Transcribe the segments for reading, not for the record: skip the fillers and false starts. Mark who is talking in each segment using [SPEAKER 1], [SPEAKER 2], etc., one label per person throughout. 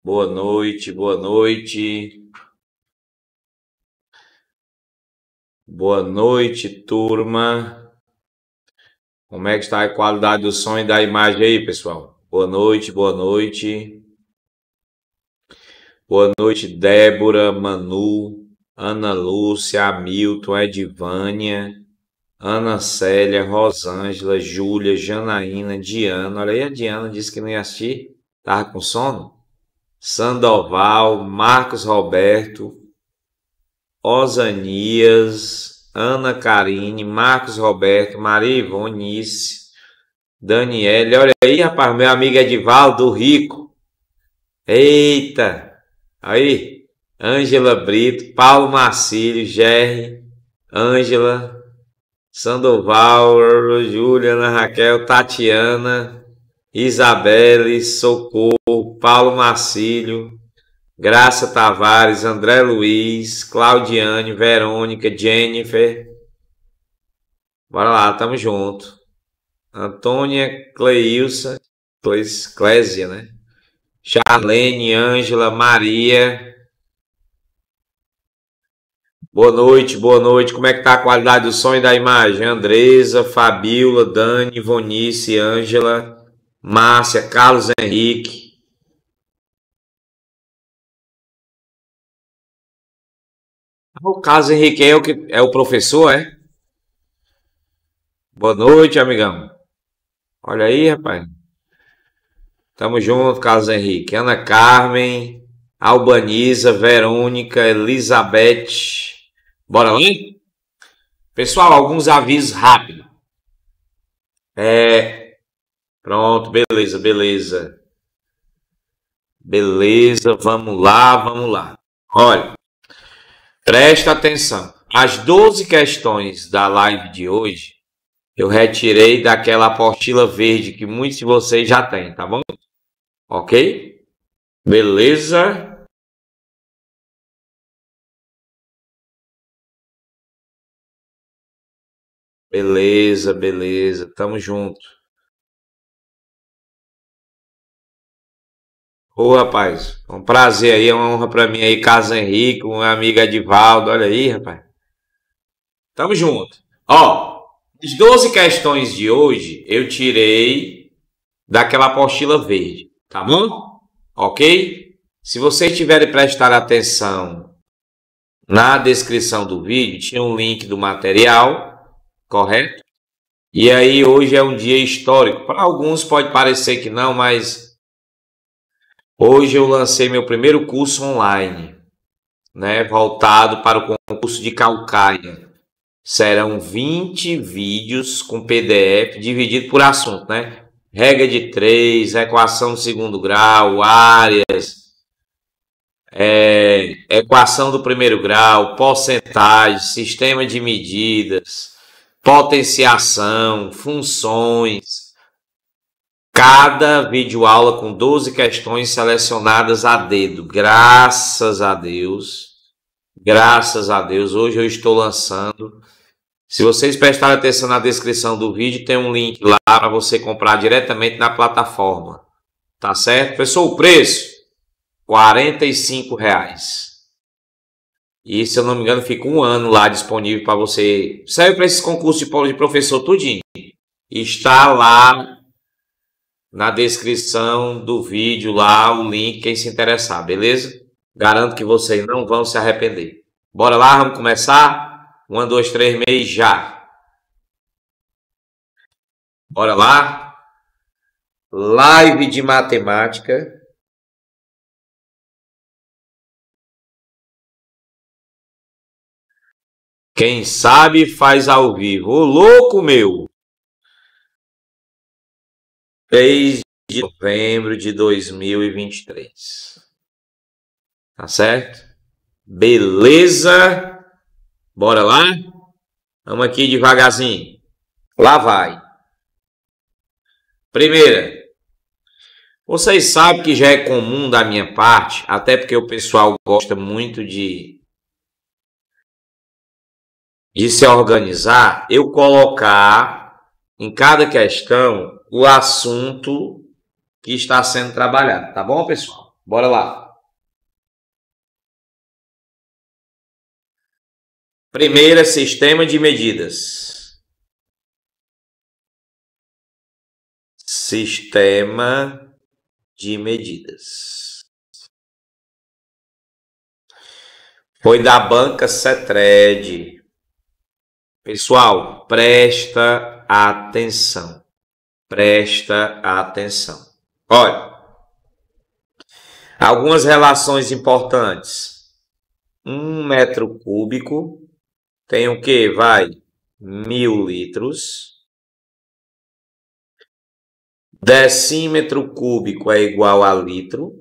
[SPEAKER 1] Boa noite, boa noite. Boa noite, turma. Como é que está a qualidade do som e da imagem aí, pessoal? Boa noite, boa noite. Boa noite, Débora, Manu, Ana Lúcia, Hamilton, Edivânia, Ana Célia, Rosângela, Júlia, Janaína, Diana. Olha aí, a Diana disse que não ia assistir, tava com sono. Sandoval, Marcos Roberto, Osanias, Ana Karine, Marcos Roberto, Maria Ivonice, Daniele. Olha aí, rapaz, meu amigo Edivaldo Rico. Eita! Aí, Ângela Brito, Paulo Marcílio, Gerry, Ângela, Sandoval, Júlia, Ana Raquel, Tatiana, Isabelle, Socorro, Paulo Marcílio, Graça Tavares, André Luiz, Claudiane, Verônica, Jennifer. Bora lá, tamo junto. Antônia, Cleilson, Clésia, né? Charlene, Ângela, Maria. Boa noite, boa noite. Como é que tá a qualidade do som e da imagem? Andresa, Fabiola, Dani, Ivonice, Ângela, Márcia, Carlos Henrique. O Carlos Henrique é o professor, é? Boa noite, amigão. Olha aí, rapaz. Tamo junto, Carlos Henrique. Ana Carmen, Albaniza, Verônica, Elizabeth. Bora lá? Pessoal, alguns avisos rápidos. Pronto, beleza, beleza. Beleza, vamos lá, vamos lá. Olha, presta atenção. As 12 questões da live de hoje, eu retirei daquela apostila verde que muitos de vocês já têm, tá bom? Ok? Beleza? Beleza, beleza. Tamo junto. Ô, rapaz, um prazer aí, é uma honra pra mim aí, Carlos Henrique, um amigo Edivaldo, olha aí, rapaz. Tamo junto. Ó, as 12 questões de hoje eu tirei daquela apostila verde, tá bom? Ok? Se vocês tiverem prestar atenção na descrição do vídeo, tinha um link do material, correto? E aí hoje é um dia histórico. Para alguns pode parecer que não, mas hoje eu lancei meu primeiro curso online, né, voltado para o concurso de Calcaia. Serão 20 vídeos com PDF dividido por assunto, né? Regra de 3, equação do segundo grau, áreas, equação do primeiro grau, porcentagem, sistema de medidas, potenciação, funções. Cada videoaula com 12 questões selecionadas a dedo. Graças a Deus. Graças a Deus. Hoje eu estou lançando. Se vocês prestarem atenção na descrição do vídeo, tem um link lá para você comprar diretamente na plataforma. Tá certo? Pessoal, o preço? R$ 45. E se eu não me engano, fica um ano lá disponível para você. Serve para esses concursos de professor tudinho. Está lá na descrição do vídeo lá o link, quem se interessar, beleza? Garanto que vocês não vão se arrepender. Bora lá, vamos começar? 1, 2, 3, meio já. Bora lá. Live de matemática. Quem sabe faz ao vivo. Ô, louco, meu! 3 de novembro de 2023. Tá certo? Beleza? Bora lá? Vamos aqui devagarzinho. Lá vai. Primeira. Vocês sabem que já é comum da minha parte, até porque o pessoal gosta muito de se organizar, eu colocar em cada questão o assunto que está sendo trabalhado, tá bom, pessoal? Bora lá. Primeira, sistema de medidas. Sistema de medidas. Foi da banca Cetred. Pessoal, presta atenção. Presta atenção. Olha, algumas relações importantes. 1 metro cúbico tem o que? Vai, 1000 litros. Decímetro cúbico é igual a litro.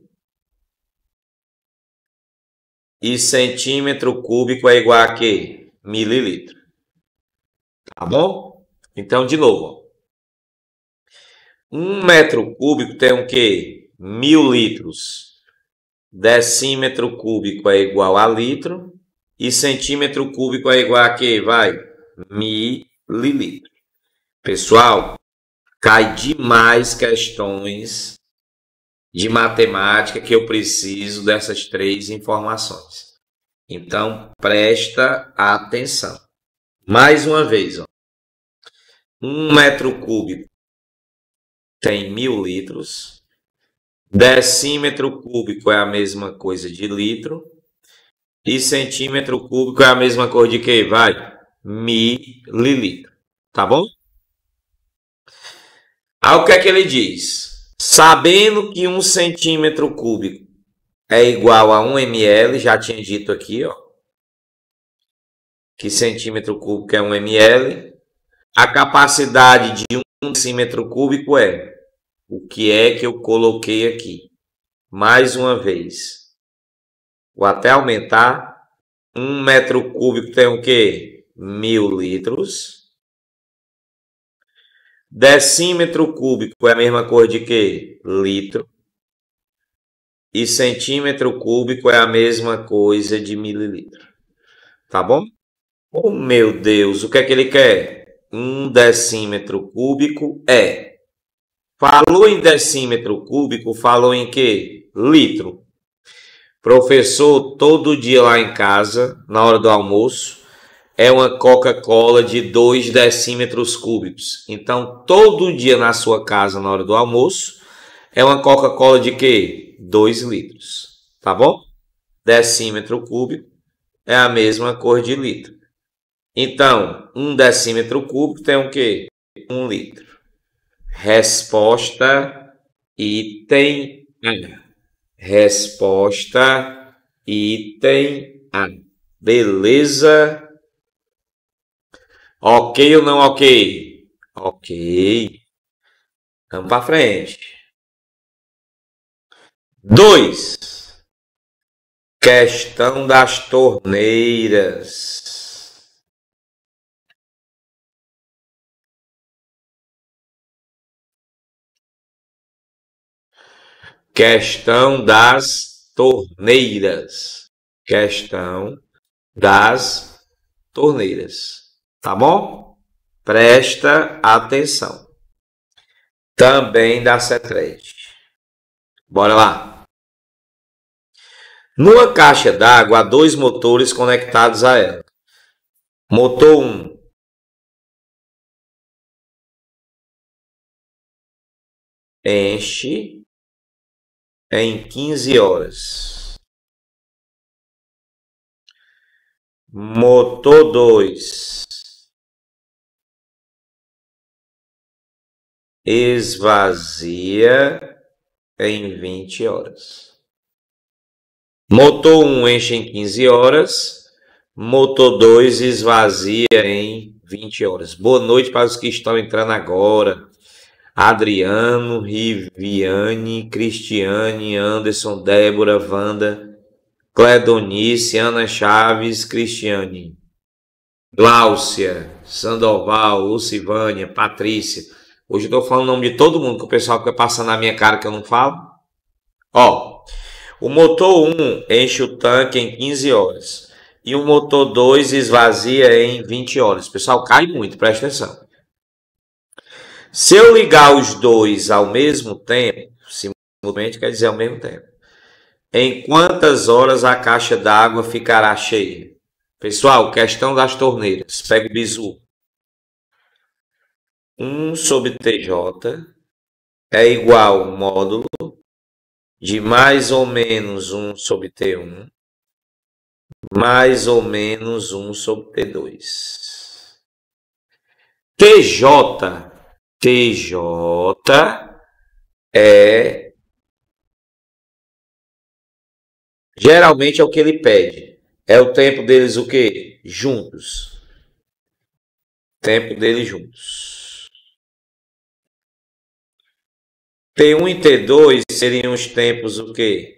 [SPEAKER 1] E centímetro cúbico é igual a quê? Mililitro. Tá bom? Então, de novo. 1 metro cúbico tem o quê? 1000 litros. Decímetro cúbico é igual a litro. E centímetro cúbico é igual a quê? Vai, mililitro. Pessoal, cai demais questões de matemática que eu preciso dessas 3 informações. Então, presta atenção. Mais uma vez, ó. 1 metro cúbico tem 1000 litros. Decímetro cúbico é a mesma coisa de litro. E centímetro cúbico é a mesma coisa de quê? Vai, mililitro. Tá bom? Aí o que é que ele diz? Sabendo que 1 centímetro cúbico é igual a 1 ml, já tinha dito aqui, ó, que centímetro cúbico é 1 ml, a capacidade de 1 decímetro cúbico é o que é que eu coloquei aqui. Mais uma vez, vou até aumentar. 1 metro cúbico tem o quê? 1000 litros. Decímetro cúbico é a mesma coisa de quê? Litro. E centímetro cúbico é a mesma coisa de mililitro. Tá bom? Oh, meu Deus, o que é que ele quer? 1 decímetro cúbico é. Falou em decímetro cúbico, falou em quê? Litro. Professor, todo dia lá em casa, na hora do almoço, é uma Coca-Cola de 2 decímetros cúbicos. Então, todo dia na sua casa, na hora do almoço, é uma Coca-Cola de quê? 2 litros. Tá bom? Decímetro cúbico é a mesma cor de litro. Então, 1 decímetro cúbico tem o quê? 1 litro. Resposta, item A. Resposta, item A. Beleza? Ok ou não ok? Ok. Vamos para frente. 2. Questão das torneiras. Questão das torneiras. Questão das torneiras. Tá bom? Presta atenção. Também da Cetred. Bora lá. Numa caixa d'água há 2 motores conectados a ela. Motor 1. Enche em 15 horas. Motor 2. Esvazia em 20 horas. Motor 1 enche em 15 horas. Motor 2 esvazia em 20 horas. Boa noite para os que estão entrando agora. Adriano, Riviane, Cristiane, Anderson, Débora, Wanda, Cledonice, Ana Chaves, Cristiane, Gláucia, Sandoval, Lucivânia, Patrícia. Hoje eu estou falando o nome de todo mundo, que o pessoal fica passando na minha cara que eu não falo. Ó, o motor 1 enche o tanque em 15 horas. E o motor 2 esvazia em 20 horas. Pessoal, cai muito, presta atenção. Se eu ligar os dois ao mesmo tempo, simultaneamente quer dizer ao mesmo tempo. Em quantas horas a caixa d'água ficará cheia? Pessoal, questão das torneiras. Pega o bizu. 1 sobre TJ é igual ao módulo de mais ou menos 1 sobre T1 mais ou menos 1 sobre T2. TJ é geralmente é o que ele pede. É o tempo deles o quê? Juntos. Tempo deles juntos. T1 e T2 seriam os tempos o quê?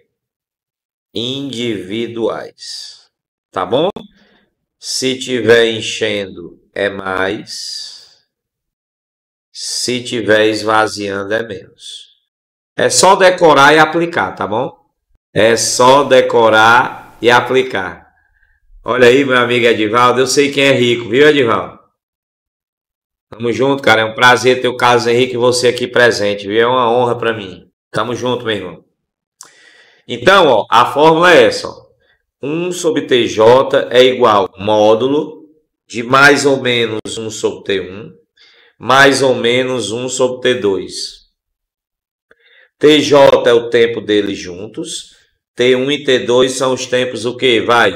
[SPEAKER 1] Individuais. Tá bom? Se tiver enchendo é mais. Se tiver esvaziando é menos. É só decorar e aplicar, tá bom? É só decorar e aplicar. Olha aí, meu amigo Edivaldo. Eu sei quem é rico, viu, Edivaldo? Tamo junto, cara. É um prazer ter o Carlos Henrique e você aqui presente, viu? É uma honra para mim. Tamo junto, meu irmão. Então, ó, a fórmula é essa, ó. 1 sobre TJ é igual módulo de mais ou menos 1 sobre T1 mais ou menos 1 sobre T2. TJ é o tempo deles juntos. T1 e T2 são os tempos o quê? Vai?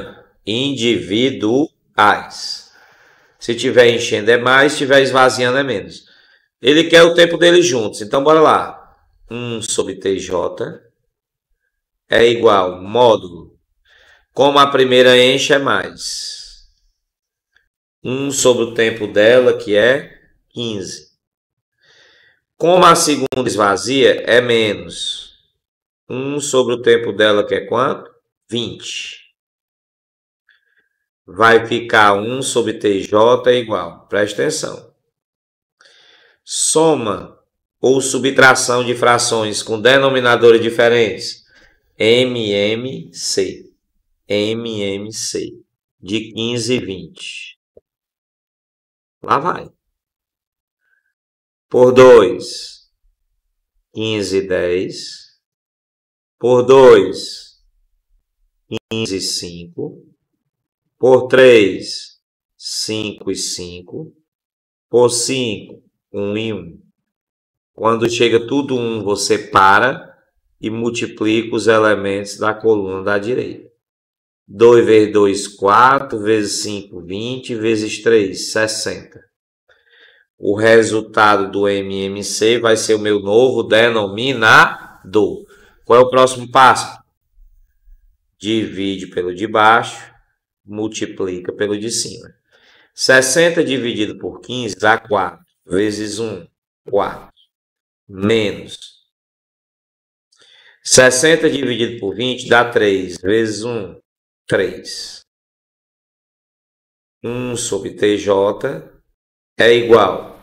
[SPEAKER 1] Individuais. Se tiver enchendo é mais, se tiver esvaziando é menos. Ele quer o tempo deles juntos. Então, bora lá. 1 sobre TJ é igual módulo. Como a primeira enche é mais. 1 sobre o tempo dela, que é 15. Como a segunda esvazia, é menos. 1 sobre o tempo dela, que é quanto? 20. Vai ficar 1 sobre TJ é igual. Presta atenção. Soma ou subtração de frações com denominadores diferentes. MMC. MMC. De 15 e 20. Lá vai. Por 2, 15 e 10. Por 2, 15 e 5. Por 3, 5 e 5. Por 5, 1 e 1. Quando chega tudo 1, você para e multiplica os elementos da coluna da direita. 2 vezes 2, 4. Vezes 5, 20. Vezes 3, 60. O resultado do MMC vai ser o meu novo denominador. Qual é o próximo passo? Divide pelo de baixo, multiplica pelo de cima. 60 dividido por 15 dá 4. Vezes 1, 4. Menos. 60 dividido por 20 dá 3. Vezes 1, 3. 1 sobre TJ é igual.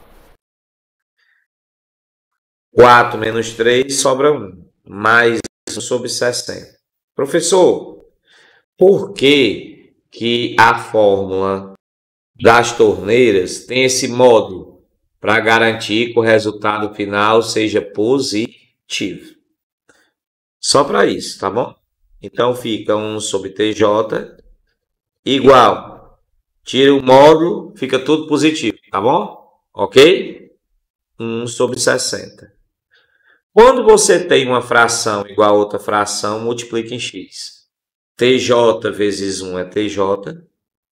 [SPEAKER 1] 4 menos 3 sobra 1. Mais 1 sobre 60. Professor, por que a fórmula das torneiras tem esse módulo para garantir que o resultado final seja positivo? Só para isso, tá bom? Então fica 1 sobre TJ igual. Tira o módulo, fica tudo positivo, tá bom? Ok? 1 sobre 60. Quando você tem uma fração igual a outra fração, multiplica em x. TJ vezes 1 é TJ.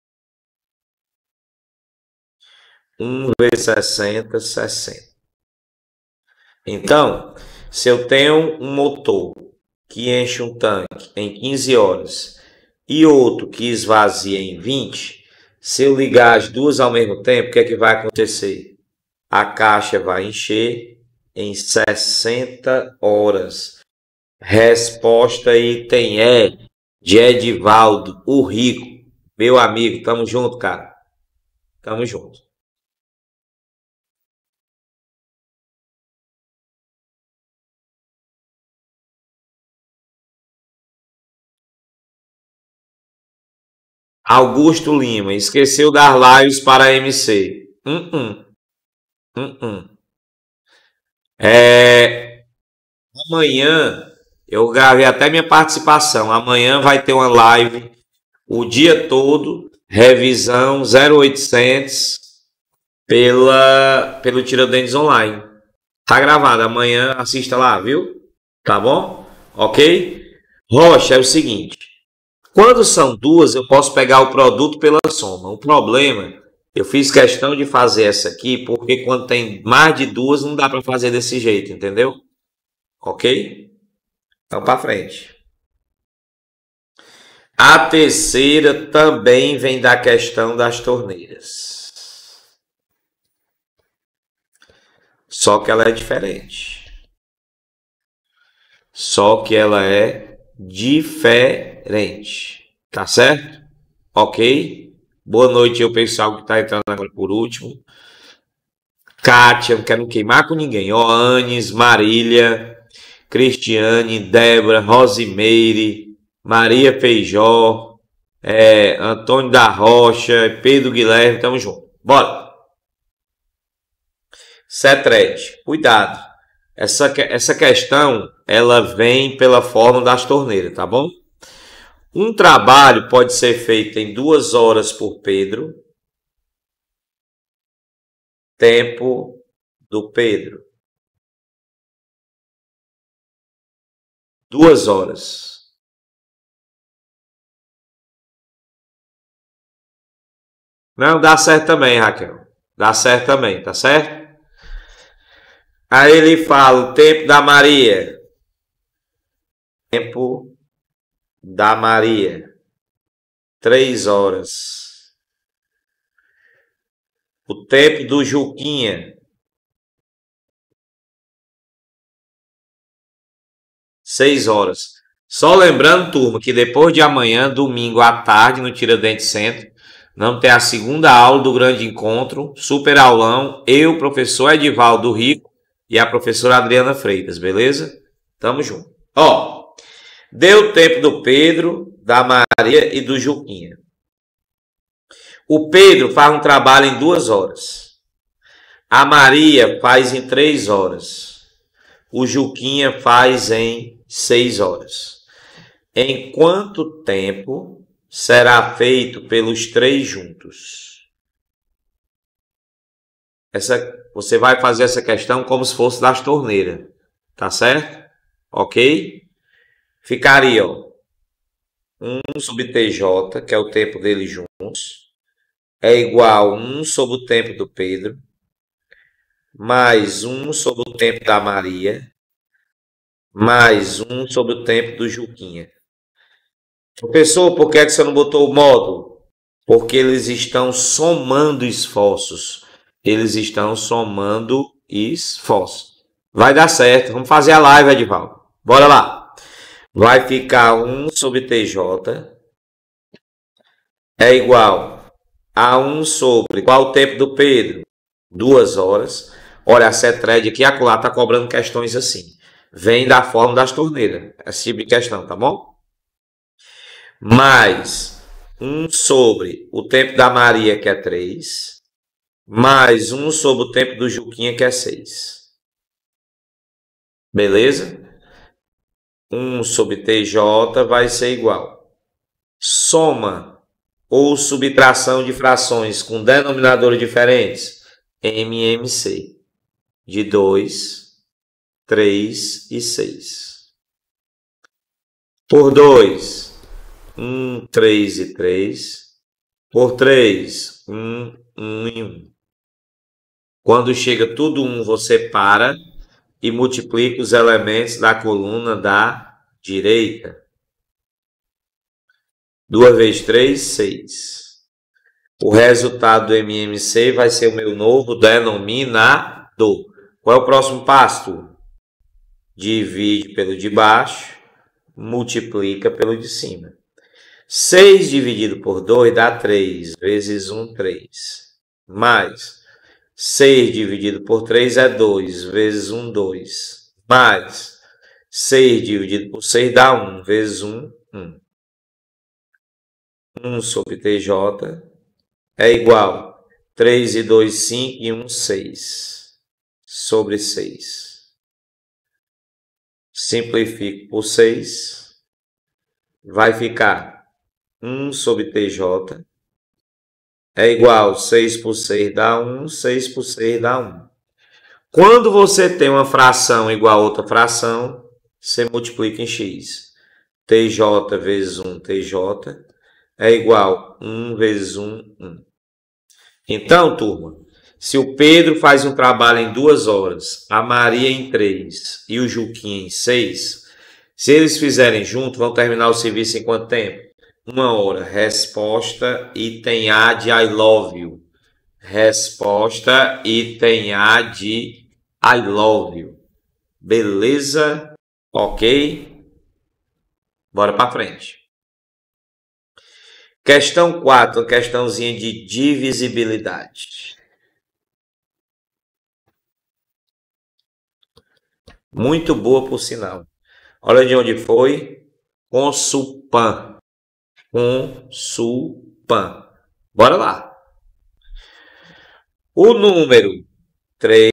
[SPEAKER 1] 1 vezes 60, 60. Então, se eu tenho um motor que enche um tanque em 15 horas e outro que esvazia em 20, se eu ligar as duas ao mesmo tempo, o que é que vai acontecer? A caixa vai encher em 60 horas. Resposta item E de Edivaldo, o rico. Meu amigo, tamo junto, cara. Tamo junto. Augusto Lima, esqueceu dar lives para MC. Amanhã Eu gravei até minha participação. Amanhã vai ter uma live o dia todo, revisão 0800 pelo Tiradentes Online. Tá gravado, amanhã assista lá, viu? Tá bom? Ok? Rocha, é o seguinte. Quando são duas, eu posso pegar o produto pela soma. O problema, eu fiz questão de fazer essa aqui, porque quando tem mais de duas, não dá para fazer desse jeito, entendeu? Ok? Então, para frente. A terceira também vem da questão das torneiras. Só que ela é diferente. Tá certo? Ok? Boa noite ao pessoal que está entrando agora por último. Kátia, não quero queimar com ninguém. Oanes, Marília, Cristiane, Débora, Rosimeire, Maria Feijó, Antônio da Rocha, Pedro Guilherme, tamo junto. Bora! Cetrete, cuidado. Essa questão, ela vem pela forma das torneiras, tá bom? Um trabalho pode ser feito em 2 horas por Pedro. Tempo do Pedro. 2 horas. Não, dá certo também, Raquel. Dá certo também, tá certo? Aí ele fala o tempo da Maria. Tempo da Maria. 3 horas. O tempo do Juquinha. 6 horas. Só lembrando, turma, que depois de amanhã, domingo à tarde, no Tiradentes Centro, vamos ter a segunda aula do grande encontro, super aulão, eu, professor Edivaldo Rico e a professora Adriana Freitas, beleza? Tamo junto. Ó, deu tempo do Pedro, da Maria e do Juquinha. O Pedro faz um trabalho em 2 horas. A Maria faz em 3 horas. O Juquinha faz em 6 horas. Em quanto tempo será feito pelos 3 juntos? Você vai fazer essa questão como se fosse das torneiras. Tá certo? Ok? Ficaria, ó, 1 sobre TJ, que é o tempo deles juntos, é igual a 1 sobre o tempo do Pedro, mais 1 sobre o tempo da Maria, mais 1 sobre o tempo do Juquinha. Professor, por que você não botou o módulo? Porque eles estão somando esforços. Eles estão somando esforços. Vai dar certo. Vamos fazer a live, Edivaldo. Bora lá. Vai ficar 1 sobre TJ é igual a 1 sobre... Qual o tempo do Pedro? 2 horas. Olha, a Cetred aqui, a acolá está cobrando questões assim. Vem da forma das torneiras. Esse tipo de questão, tá bom? Mais 1 sobre o tempo da Maria, que é 3. Mais 1 sobre o tempo do Juquinha, que é 6. Beleza? 1 sobre TJ vai ser igual. Soma ou subtração de frações com denominadores diferentes. MMC. De 2, 3 e 6. Por 2. 1, 3 e 3. Por 3, 1, 1 e 1. Quando chega tudo 1, você para e multiplica os elementos da coluna da direita. 2 vezes 3, 6. O resultado do MMC vai ser o meu novo denominador. Qual é o próximo passo? Divide pelo de baixo, multiplica pelo de cima. 6 dividido por 2 dá 3, vezes 1, 3. Mais 6 dividido por 3 é 2, vezes 1, 2. Mais 6 dividido por 6 dá 1, vezes 1, 1. 1 sobre TJ é igual a 3 e 2, 5 e 1, 6. Sobre 6. Simplifico por 6. Vai ficar 1 sobre TJ. É igual 6 por 6 dá 1, 6 por 6 dá 1. Quando você tem uma fração igual a outra fração, você multiplica em x. TJ vezes 1, TJ, é igual 1 vezes 1, 1. Então, turma, se o Pedro faz um trabalho em 2 horas, a Maria em 3 e o Juquinha em 6, se eles fizerem junto, vão terminar o serviço em quanto tempo? 1 hora. Resposta, item A de I love you. Resposta, item A de I love you. Beleza? Ok? Bora para frente. Questão 4, questãozinha de divisibilidade. Muito boa, por sinal. Olha de onde foi. Consulpan. Consulpan. Bora lá. O número 3,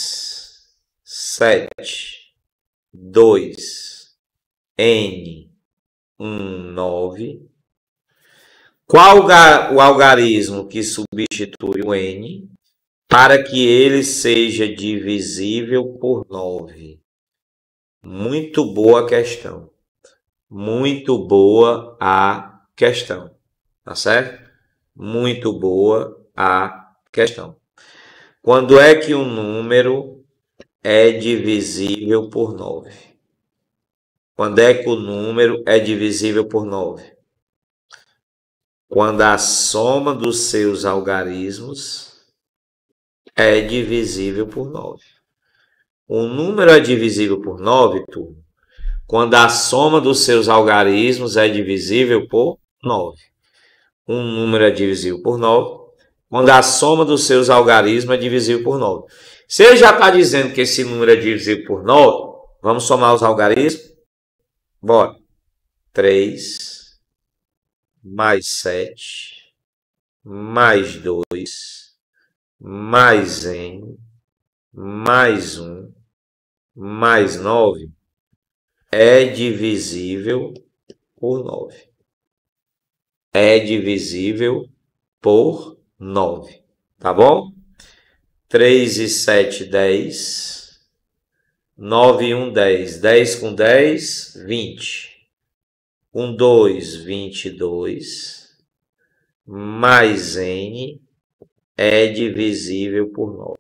[SPEAKER 1] 7, 2, N, 1, 9. Qual o algarismo que substitui o N para que ele seja divisível por 9? Muito boa questão. Muito boa a questão. Tá certo? Muito boa a questão. Quando é que um número é divisível por 9? Quando é que o número é divisível por 9? Quando a soma dos seus algarismos é divisível por 9. Um número é divisível por 9, turma, quando a soma dos seus algarismos é divisível por 9. Um número é divisível por 9 quando a soma dos seus algarismos é divisível por 9. Se ele já está dizendo que esse número é divisível por 9, vamos somar os algarismos? Bora. 3 mais 7 mais 2 mais N mais 1 mais 9 é divisível por 9. É divisível por 9. Tá bom? 3 e 7, 10. 9 e 1, 10. 10 com 10, 20. 1, 2, 22. Mais N é divisível por 9.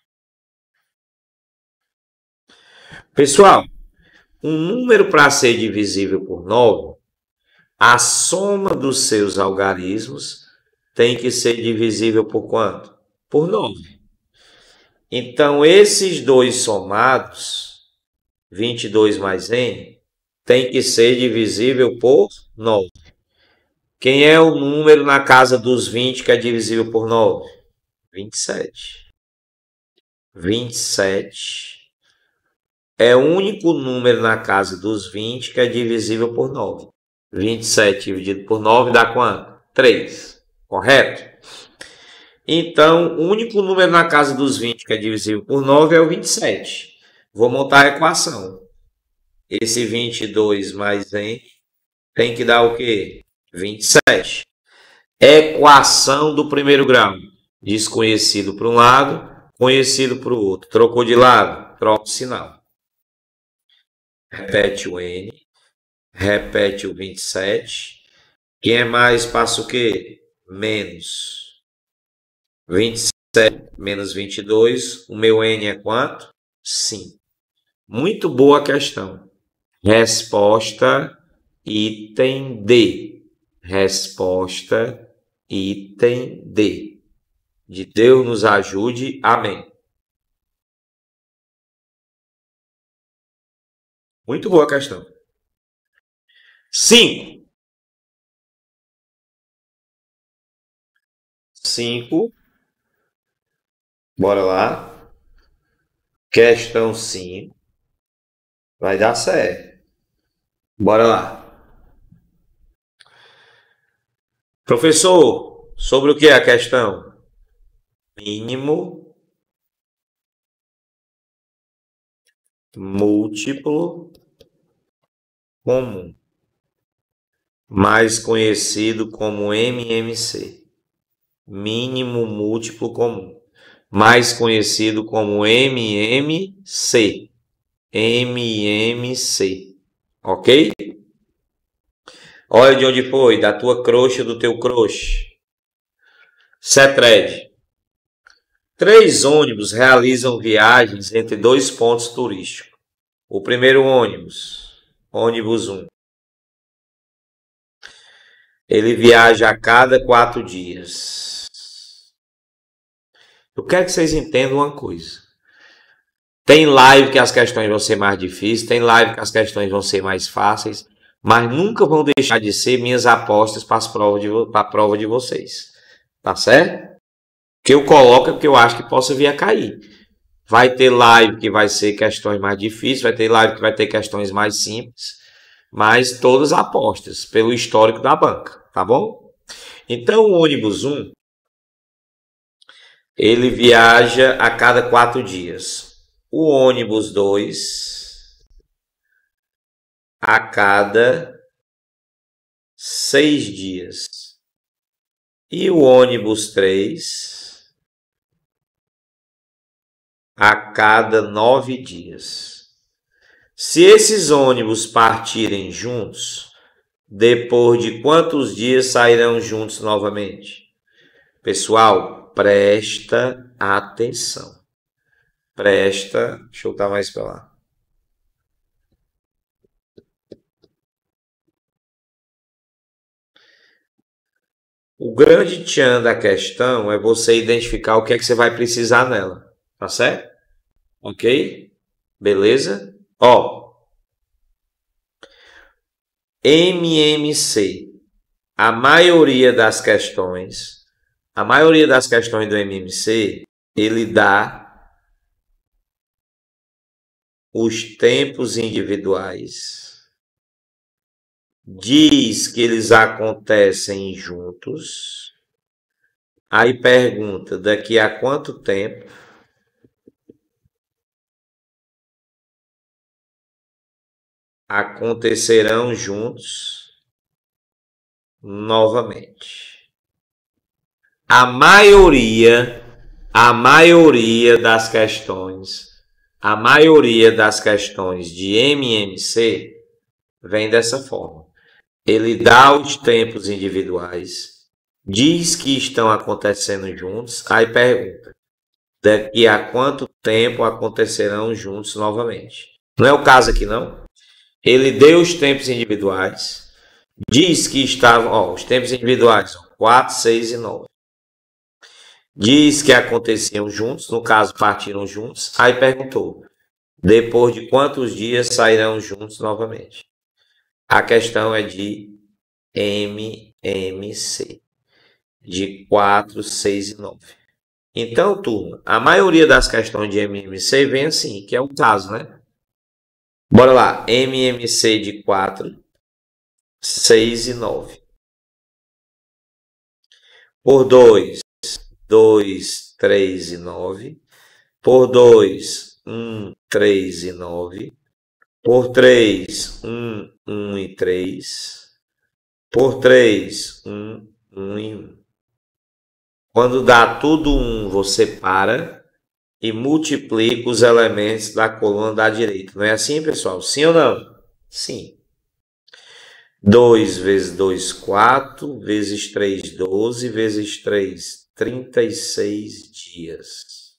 [SPEAKER 1] Pessoal, um número para ser divisível por 9, a soma dos seus algarismos tem que ser divisível por quanto? Por 9. Então, esses dois somados, 22 mais N, tem que ser divisível por 9. Quem é o número na casa dos 20 que é divisível por 9? 27. 27 é o único número na casa dos 20 que é divisível por 9. 27 dividido por 9 dá quanto? 3. Correto? Então, o único número na casa dos 20 que é divisível por 9 é o 27. Vou montar a equação. Esse 22 mais N tem que dar o quê? 27. Equação do primeiro grau. Desconhecido para um lado, conhecido para o outro. Trocou de lado? Troca o sinal. Repete o N. Repete o 27. Quem é mais passa o quê? Menos. 27 menos 22. O meu N é quanto? 5. Muito boa questão. Resposta, item D. Resposta, item D. De Deus nos ajude. Amém. Muito boa questão. 5. 5. Bora lá. Questão 5. Vai dar certo. Bora lá. Professor, sobre o que é a questão? Mínimo, múltiplo comum, mais conhecido como MMC, mínimo múltiplo comum, mais conhecido como MMC, MMC, ok? Olha de onde foi, da tua crush ou do teu crush. Cetred. 3 ônibus realizam viagens entre 2 pontos turísticos. O primeiro ônibus, ônibus 1, ele viaja a cada 4 dias. Eu quero que vocês entendam uma coisa. Tem live que as questões vão ser mais difíceis, tem live que as questões vão ser mais fáceis, mas nunca vão deixar de ser minhas apostas para a prova de vocês. Tá certo? Que eu coloco é porque eu acho que possa vir a cair. Vai ter live que vai ser questões mais difíceis, vai ter live que vai ter questões mais simples, mas todas apostas pelo histórico da banca, tá bom? Então o ônibus 1, ele viaja a cada 4 dias. O ônibus 2, a cada 6 dias. E o ônibus 3, a cada 9 dias. Se esses ônibus partirem juntos, depois de quantos dias sairão juntos novamente? Pessoal, presta atenção. Deixa eu botar mais para lá. O grande tchan da questão é você identificar o que é que você vai precisar nela, tá certo? Ok? Beleza? Ó, MMC. A maioria das questões do MMC, ele dá os tempos individuais, diz que eles acontecem juntos, aí pergunta daqui a quanto tempo acontecerão juntos novamente. A maioria das questões de MMC vem dessa forma. Ele dá os tempos individuais, diz que estão acontecendo juntos, aí pergunta, daqui a quanto tempo acontecerão juntos novamente? Não é o caso aqui, não? Ele deu os tempos individuais, diz que estavam, os tempos individuais, 4, 6 e 9. Diz que aconteciam juntos, no caso partiram juntos, aí perguntou, depois de quantos dias sairão juntos novamente? A questão é de MMC, de 4, 6 e 9. Então, turma, a maioria das questões de MMC vem assim, que é o caso, né? Bora lá, MMC de 4, 6 e 9. Por 2, 2, 3 e 9. Por 2, 1, 3 e 9. Por 3, 1, 1 e 3. Por 3, 1, 1 e 1. Quando dá tudo 1, você para e multiplica os elementos da coluna da direita. Não é assim, pessoal? Sim ou não? Sim. 2 vezes 2, 4, vezes 3, 12, vezes 3, 36 dias.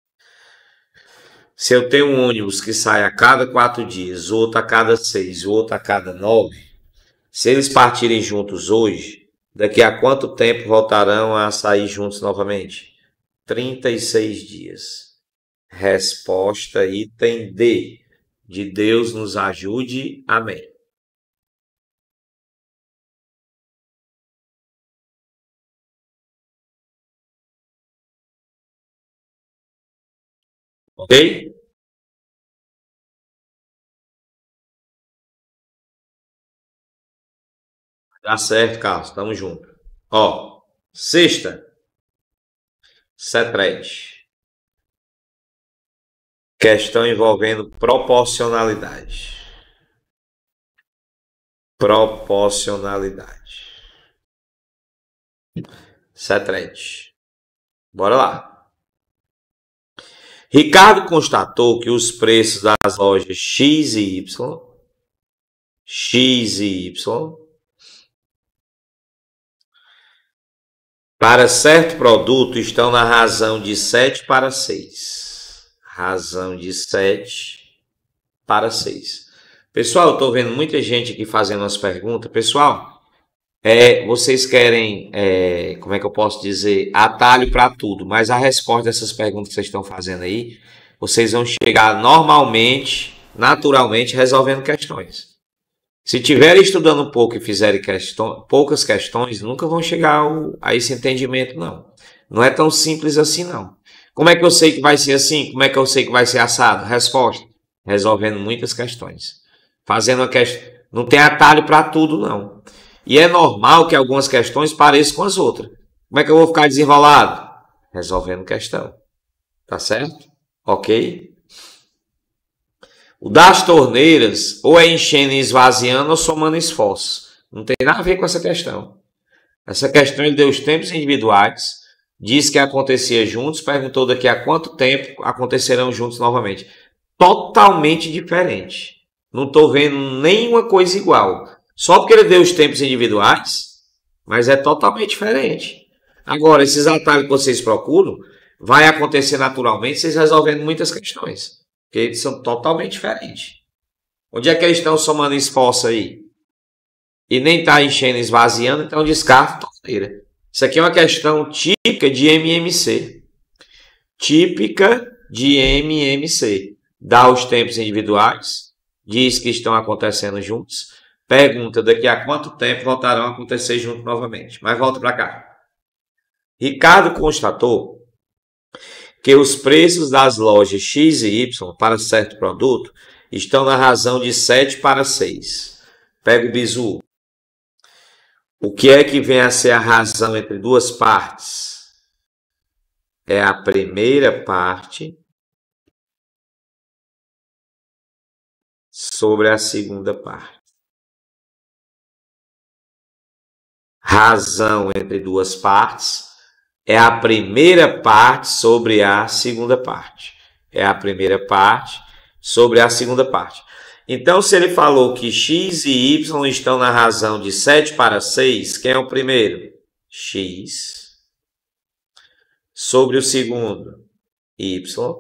[SPEAKER 1] Se eu tenho um ônibus que sai a cada 4 dias, outro a cada 6, outro a cada 9, se eles partirem juntos hoje, daqui a quanto tempo voltarão a sair juntos novamente? 36 dias. Resposta item D. De Deus nos ajude. Amém. Ok? Tá certo, Carlos. Tamo junto. Ó, sexta. Cetred. Questão envolvendo proporcionalidade. proporcionalidade. Cetrete. Bora lá. Ricardo constatou que os preços das lojas X e Y para certo produto estão na razão de 7 para 6. Razão de 7 para 6. Pessoal, eu estou vendo muita gente aqui fazendo as perguntas. Pessoal, vocês querem, como é que eu posso dizer, atalho para tudo, mas a resposta dessas perguntas que vocês estão fazendo aí, vocês vão chegar normalmente, naturalmente, resolvendo questões. Se tiverem estudando um pouco e fizerem poucas questões, nunca vão chegar a esse entendimento, não. Não é tão simples assim, não. Como é que eu sei que vai ser assim? Como é que eu sei que vai ser assado? Resposta: resolvendo muitas questões. Fazendo uma questão. Não tem atalho para tudo, não. E é normal que algumas questões pareçam com as outras. Como é que eu vou ficar desenrolado? Resolvendo questão. Tá certo? Ok? O das torneiras, ou é enchendo e esvaziando, ou somando esforços. Não tem nada a ver com essa questão. Essa questão ele deu os tempos individuais, disse que acontecia juntos, perguntou daqui a quanto tempo acontecerão juntos novamente. Totalmente diferente. Não estou vendo nenhuma coisa igual. Só porque ele deu os tempos individuais, mas é totalmente diferente. Agora, esses atalhos que vocês procuram, vai acontecer naturalmente, vocês resolvendo muitas questões. Porque eles são totalmente diferentes. Onde é que eles estão somando esforço aí? E nem está enchendo, esvaziando, então descarta a torneira. Isso aqui é uma questão típica de MMC. Típica de MMC. Dá os tempos individuais, diz que estão acontecendo juntos, pergunta daqui a quanto tempo voltarão a acontecer juntos novamente. Mas volta para cá. Ricardo constatou que os preços das lojas X e Y para certo produto estão na razão de 7 para 6. Pega o bizu. O que é que vem a ser a razão entre duas partes? É a primeira parte sobre a segunda parte. Razão entre duas partes é a primeira parte sobre a segunda parte. É a primeira parte sobre a segunda parte. Então, se ele falou que X e Y estão na razão de 7 para 6, quem é o primeiro? X sobre o segundo, Y,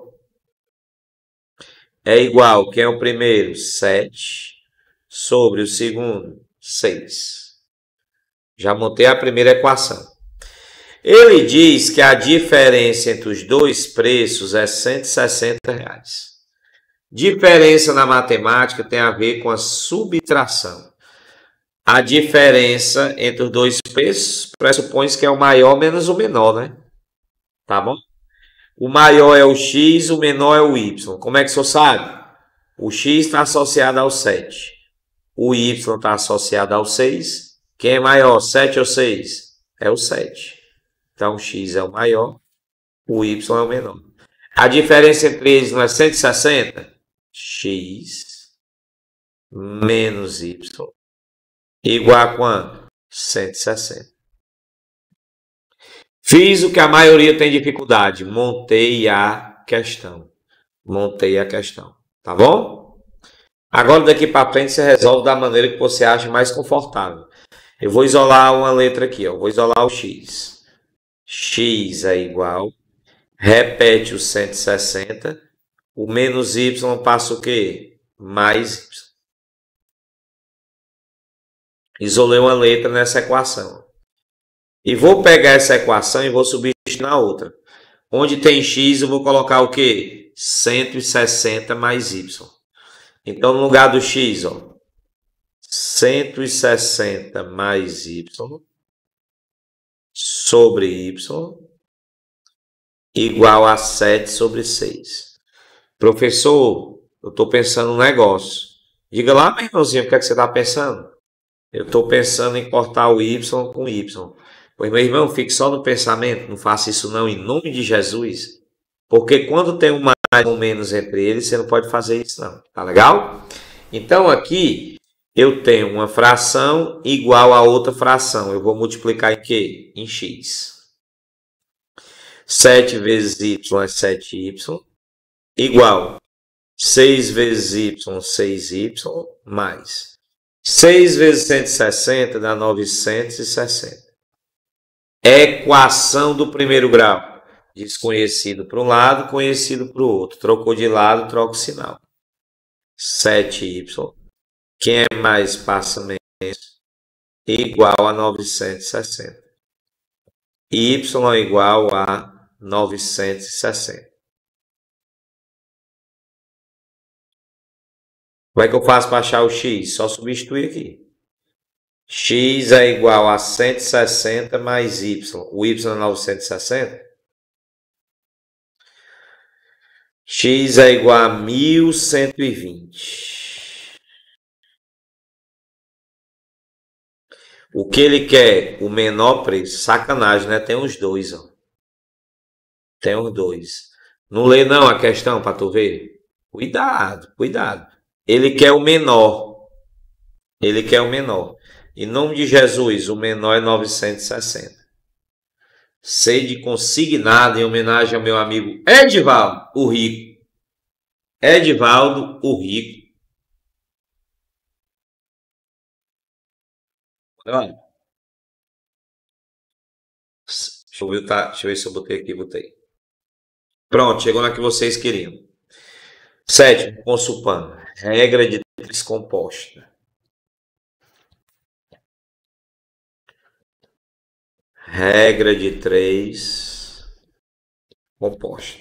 [SPEAKER 1] é igual, quem é o primeiro? 7 sobre o segundo, 6. Já montei a primeira equação. Ele diz que a diferença entre os dois preços é R$160. Diferença na matemática tem a ver com a subtração. A diferença entre os dois preços pressupõe que é o maior menos o menor, né? Tá bom? O maior é o X, o menor é o Y. Como é que o senhor sabe? O X está associado ao 7. O Y está associado ao 6. Quem é maior, 7 ou 6? É o 7. Então, o X é o maior, o Y é o menor. A diferença entre eles não é 160? X menos Y igual a quanto? 160. Fiz o que a maioria tem dificuldade. Montei a questão. Montei a questão. Tá bom? Agora, daqui para frente, você resolve da maneira que você acha mais confortável. Eu vou isolar uma letra aqui, ó. Vou isolar o X. X é igual. Repete o 160. O menos Y passa o quê? Mais Y. Isolei uma letra nessa equação. E vou pegar essa equação e vou substituir na outra. Onde tem X, eu vou colocar o quê? 160 mais Y. Então, no lugar do X, ó, 160 mais Y sobre Y igual a 7 sobre 6. Professor, eu estou pensando um negócio. Diga lá, meu irmãozinho, o que é que você está pensando? Eu estou pensando em cortar o Y com Y. Pois, meu irmão, fique só no pensamento, não faça isso não, em nome de Jesus. Porque quando tem um mais ou menos entre eles, você não pode fazer isso não. Tá legal? Então, aqui, Eu tenho uma fração igual a outra fração. Eu vou multiplicar em quê? Em x. 7 vezes y é 7y, igual 6 vezes y, 6y, mais 6 vezes 160 dá 960. Equação do primeiro grau. Desconhecido para um lado, conhecido para o outro. Trocou de lado, troca o sinal. 7y. Quem é mais passa menos. Igual a 960. Y igual a 960. Como é que eu faço para achar o x? Só substituir aqui. X é igual a 160 mais y. O y é 960. X é igual a 1120. O que ele quer? O menor preço. Sacanagem, né? Tem os dois, ó. Tem os dois. Não lê não a questão para tu ver? Cuidado, cuidado. Ele quer o menor. Ele quer o menor. Em nome de Jesus, o menor é 960. Sede consignado em homenagem ao meu amigo Edivaldo, o rico. Edivaldo, o rico. Olha. Deixa eu ver se eu botei aqui, botei. Pronto, chegou na que vocês queriam. Sétimo, consulpando. Regra de três composta. Regra de três composta.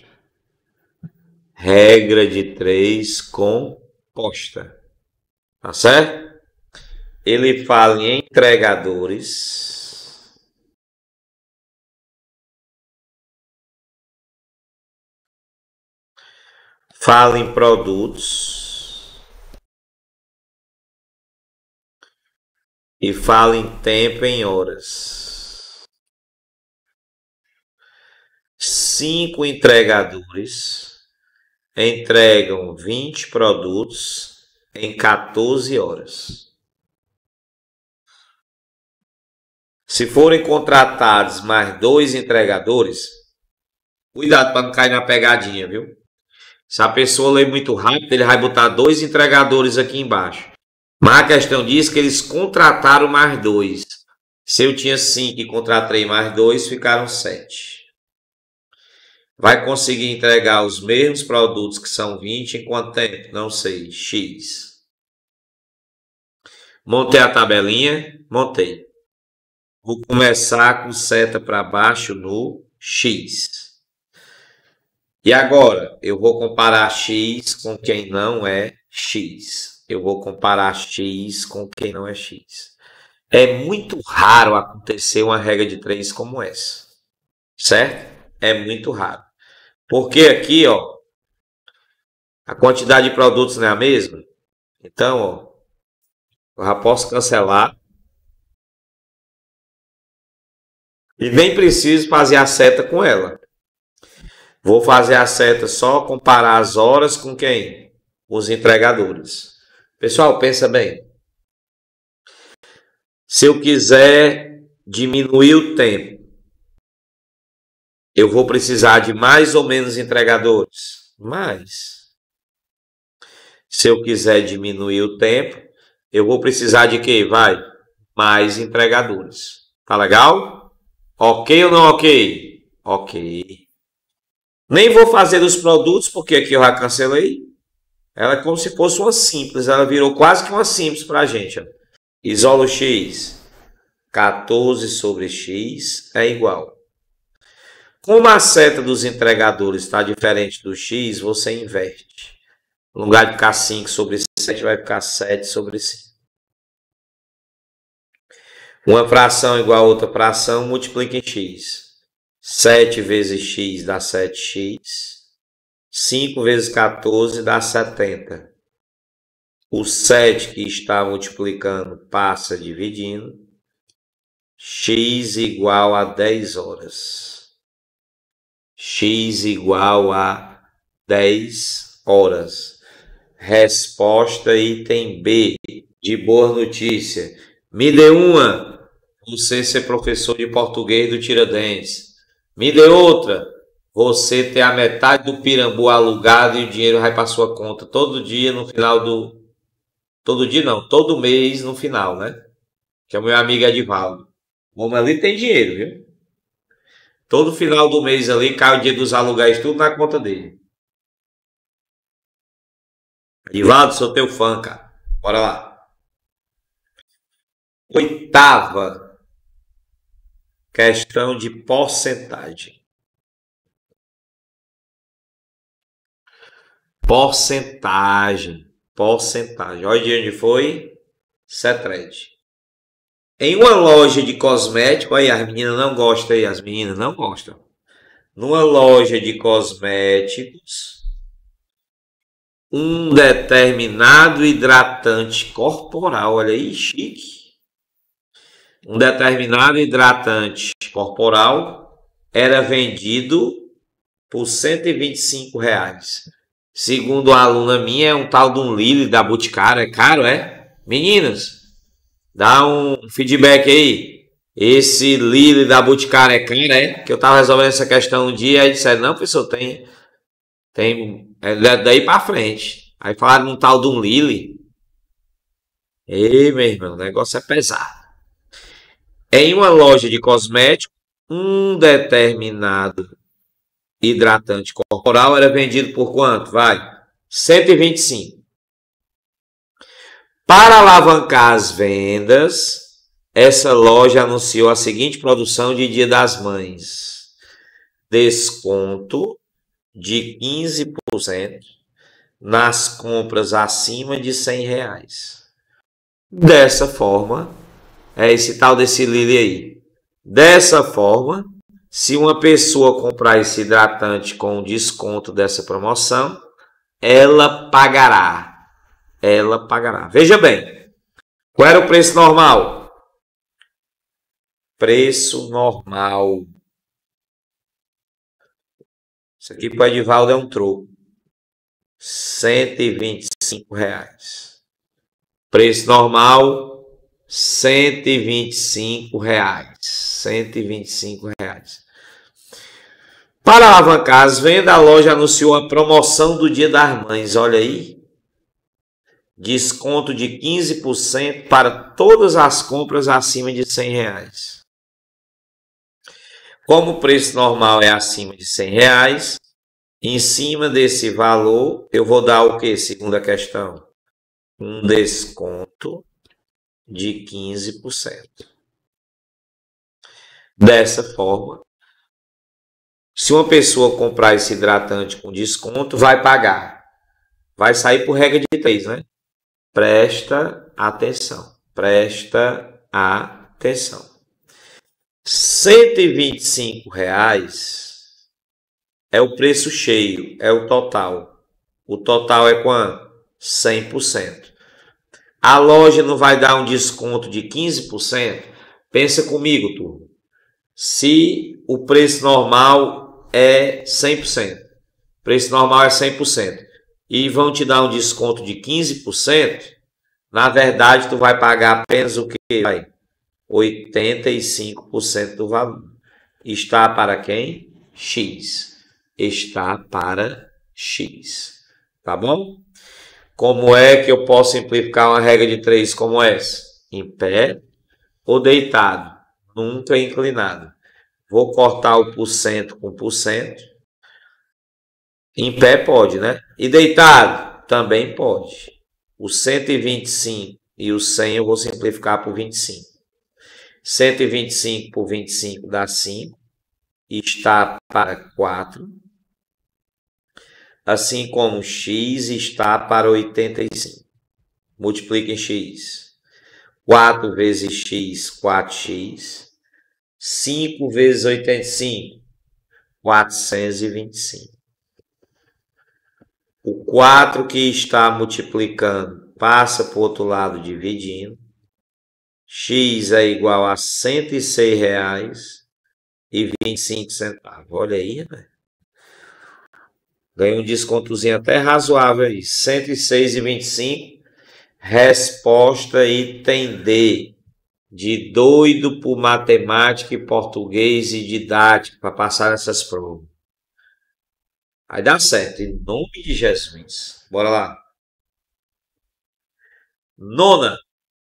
[SPEAKER 1] Regra de três composta. Tá certo? Ele fala em entregadores. Fala em produtos. E fala em tempo em horas. 5 entregadores entregam 20 produtos em 14 horas. Se forem contratados mais 2 entregadores, cuidado para não cair na pegadinha, viu? Se a pessoa lê muito rápido, ele vai botar 2 entregadores aqui embaixo. Mas a questão diz que eles contrataram mais 2. Se eu tinha 5 e contratei mais 2, ficaram 7. Vai conseguir entregar os mesmos produtos que são 20 em quanto tempo? Não sei. X. Montei a tabelinha? Montei. Vou começar com seta para baixo no X. E agora, eu vou comparar X com quem não é X. Eu vou comparar X com quem não é X. É muito raro acontecer uma regra de 3 como essa. Certo? É muito raro. Porque aqui, ó, a quantidade de produtos não é a mesma. Então, ó, eu já posso cancelar. E nem preciso fazer a seta com ela. Vou fazer a seta só comparar as horas com quem? Os entregadores. Pessoal, pensa bem. Se eu quiser diminuir o tempo, eu vou precisar de mais ou menos entregadores? Mais. Se eu quiser diminuir o tempo, eu vou precisar de quê? Mais entregadores. Tá legal? Ok ou não ok? Ok. Nem vou fazer dos produtos, porque aqui eu já cancelei. Ela é como se fosse uma simples. Ela virou quase que uma simples para a gente. Ó. Isolo x. 14 sobre x é igual. Como a seta dos entregadores está diferente do x, você inverte. No lugar de ficar 5 sobre 7, vai ficar 7 sobre 5. Uma fração igual a outra fração, multiplica em x. 7 vezes x dá 7x. 5 vezes 14 dá 70. O 7 que está multiplicando passa dividindo. X igual a 10 horas. X igual a 10 horas. Resposta item B. de boa notícia. Me dê uma, você ser professor de português do Tiradentes. Me dê outra, você ter a metade do Pirambu alugado e o dinheiro vai para sua conta todo dia no final do... Todo dia não, todo mês no final, né? Que é o meu amigo Edivaldo. O homem ali tem dinheiro, viu? Todo final do mês ali cai o dia dos aluguéis tudo na conta dele. Edivaldo, sou teu fã, cara. Bora lá. Oitava questão de porcentagem. Porcentagem. Porcentagem. Olha de onde foi. Cetrete. Em uma loja de cosméticos, aí as meninas não gostam, aí as meninas não gostam. Numa loja de cosméticos, um determinado hidratante corporal, olha aí, chique. Um determinado hidratante corporal era vendido por R$ 125. Segundo a aluna minha, é um tal de um Lily da Boticário. É caro, é? Meninas, dá um feedback aí. Esse Lily da Boticário é caro, é? Que eu tava resolvendo essa questão um dia, aí disseram, não, professor, tem daí pra frente. Aí falaram um tal de um Lily. Ei, meu irmão, o negócio é pesado. Em uma loja de cosméticos, um determinado hidratante corporal era vendido por quanto? Vai, 125. Para alavancar as vendas, essa loja anunciou a seguinte produção de Dia das Mães: desconto de 15% nas compras acima de R$ 100. Dessa forma, é esse tal desse Lily aí. Dessa forma, se uma pessoa comprar esse hidratante com desconto dessa promoção, ela pagará. Ela pagará. Veja bem, qual era o preço normal? Preço normal. Isso aqui para o Edivaldo é um troco. R$ 125. Preço normal, R$ 125. R$ 125. Para alavancar as vendas, a loja anunciou a promoção do Dia das Mães. Olha aí. Desconto de 15% para todas as compras acima de R$ 100. Como o preço normal é acima de R$ 100, em cima desse valor, eu vou dar o que? Segunda questão. Um desconto de 15%. Dessa forma, se uma pessoa comprar esse hidratante com desconto, vai pagar. Vai sair por regra de 3, né? Presta atenção. Presta atenção. R$ 125 é o preço cheio, é o total. O total é quanto? 100%. A loja não vai dar um desconto de 15%? Pensa comigo, turma. Se o preço normal é 100%, preço normal é 100%, e vão te dar um desconto de 15%, na verdade tu vai pagar apenas o que? 85% do valor. Está para quem? X. Está para X. Tá bom? Como é que eu posso simplificar uma regra de 3 como essa? Em pé ou deitado? Nunca inclinado. Vou cortar o porcento com porcento. Em pé pode, né? E deitado? Também pode. O 125 e o 100 eu vou simplificar por 25. 125 por 25 dá 5. Está para 4. Assim como x está para 85. Multiplica em x. 4 vezes x, 4x. 5 vezes 85, 425. O 4 que está multiplicando passa para o outro lado dividindo. X é igual a R$ 106,25. Olha aí, né? Ganha um descontozinho até razoável aí. R$ 106,25 Resposta item D. De doido por matemática e português e didática para passar essas provas. Vai dar certo, em nome de Jesus. Bora lá. Nona.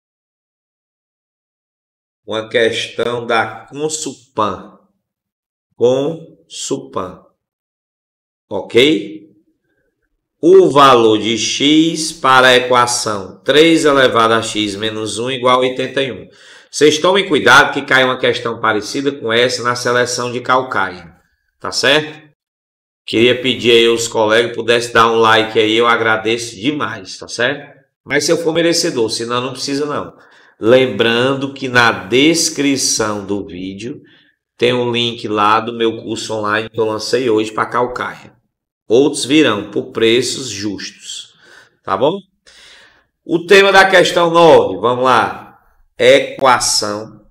[SPEAKER 1] Uma questão da Consupan. Consupan. Ok? O valor de x para a equação 3 elevado a x menos 1 igual a 81. Vocês tomem cuidado que cai uma questão parecida com essa na seleção de calcaia. Tá certo? Queria pedir aí aos colegas pudessem dar um like aí, eu agradeço demais, tá certo? Mas se eu for merecedor, senão não precisa não. Lembrando que na descrição do vídeo tem um link lá do meu curso online que eu lancei hoje para calcaia. Outros virão por preços justos, tá bom? O tema da questão 9, vamos lá. Equação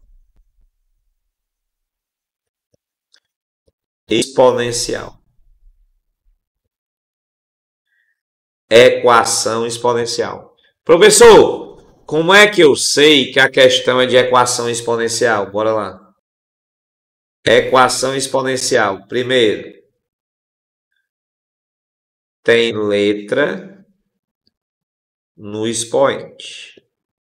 [SPEAKER 1] exponencial. Equação exponencial. Professor, como é que eu sei que a questão é de equação exponencial? Bora lá. Equação exponencial. Primeiro, tem letra no expoente.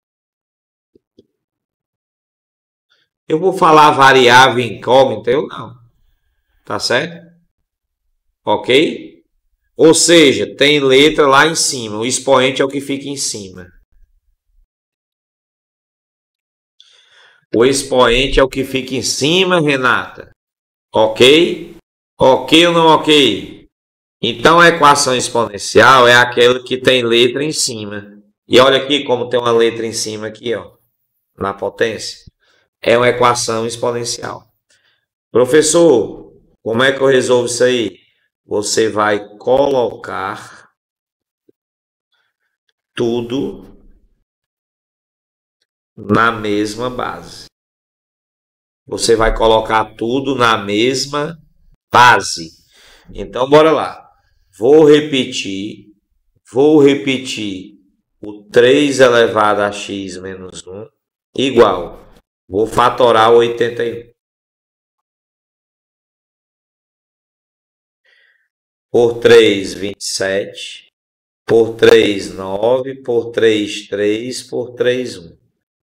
[SPEAKER 1] Eu vou falar variável incógnita, eu não. Tá certo? Ok? Ou seja, tem letra lá em cima. O expoente é o que fica em cima. O expoente é o que fica em cima, Renata. Ok? Ok ou não ok? Então a equação exponencial é aquela que tem letra em cima. E olha aqui como tem uma letra em cima aqui, ó, na potência. É uma equação exponencial. Professor, como é que eu resolvo isso aí? Você vai colocar tudo na mesma base. Você vai colocar tudo na mesma base. Então, bora lá. Vou repetir o 3 elevado a x menos 1 igual. Vou fatorar o 81. Por 3, 27. Por 3, 9. Por 3, 3. Por 3, 1.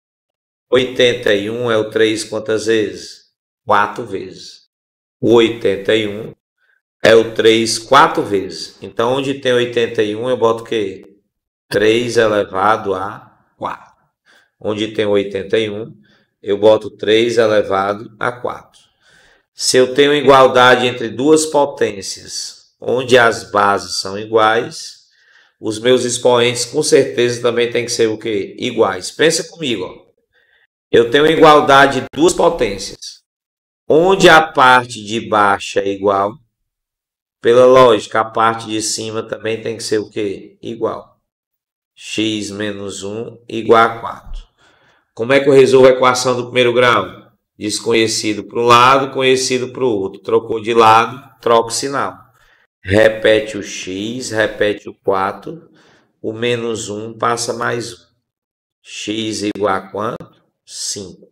[SPEAKER 1] 81 é o 3 quantas vezes? 4 vezes. O 81 é o 3 4 vezes. Então, onde tem 81, eu boto o quê? 3 elevado a 4. Onde tem 81, eu boto 3 elevado a 4. Se eu tenho igualdade entre duas potências, onde as bases são iguais, os meus expoentes com certeza também tem que ser o quê? Iguais. Pensa comigo, ó. Eu tenho igualdade de duas potências, onde a parte de baixo é igual, pela lógica, a parte de cima também tem que ser o quê? Igual. X menos 1 igual a 4. Como é que eu resolvo a equação do primeiro grau? Desconhecido para um lado, conhecido para o outro. Trocou de lado, troca o sinal. Repete o x, repete o 4. O menos 1 passa mais 1. X igual a quanto? 5.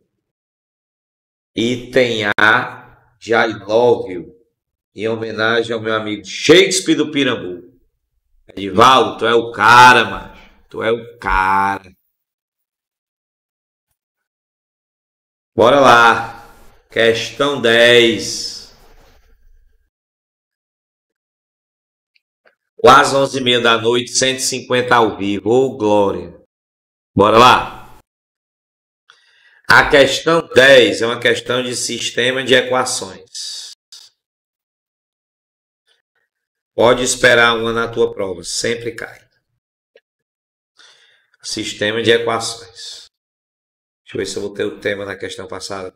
[SPEAKER 1] Item A, já love you, em homenagem ao meu amigo Shakespeare do Pirambu. Edivaldo, tu é o cara, mano. Tu é o cara. Bora lá. Questão 10. Quase 11h30 da noite, 150 ao vivo. Ô, glória. Bora lá. A questão 10 é uma questão de sistema de equações. Pode esperar uma na tua prova. Sempre cai. Sistema de equações. Deixa eu ver se eu vou ter o tema na questão passada.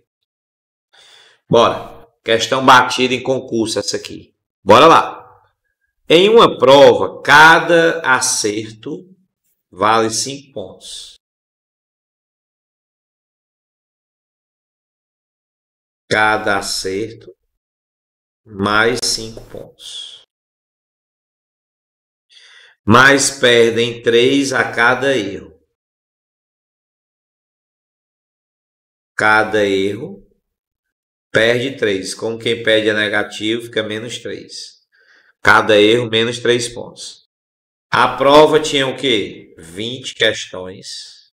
[SPEAKER 1] Bora. Questão batida em concurso essa aqui. Bora lá. Em uma prova, cada acerto vale 5 pontos. Cada acerto mais 5 pontos. mas perdem 3 a cada erro. Cada erro perde 3. Como quem perde é negativo, fica menos 3. Cada erro, menos 3 pontos. A prova tinha o quê? 20 questões.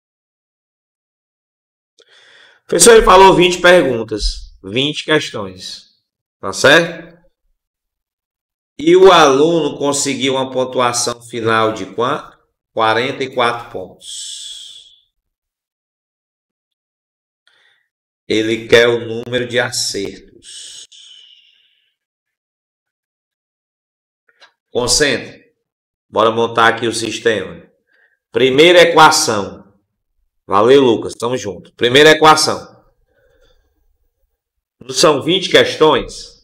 [SPEAKER 1] O professor ele falou 20 perguntas, 20 questões. Tá certo? E o aluno conseguiu uma pontuação final de quanto? 44 pontos. Ele quer o número de acertos. Concentre. Bora montar aqui o sistema. Primeira equação. Valeu, Lucas. Tamo junto. Primeira equação. São 20 questões.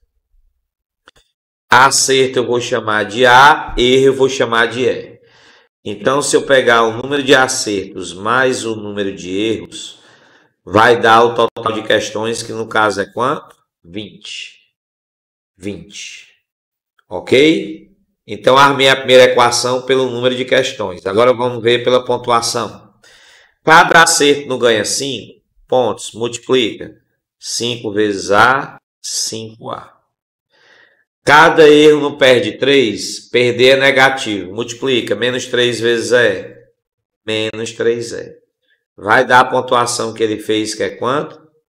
[SPEAKER 1] Acerto eu vou chamar de A, erro eu vou chamar de E. Então, se eu pegar o número de acertos mais o número de erros, vai dar o total de questões, que no caso é quanto? 20. 20. Ok? Então, armei a primeira equação pelo número de questões. Agora vamos ver pela pontuação. Cada acerto não ganha 5 pontos. Multiplica. 5 vezes A, 5A. Cada erro não perde 3. Perder é negativo. Multiplica. Menos 3 vezes E. Menos 3E. Vai dar a pontuação que ele fez, que é quanto?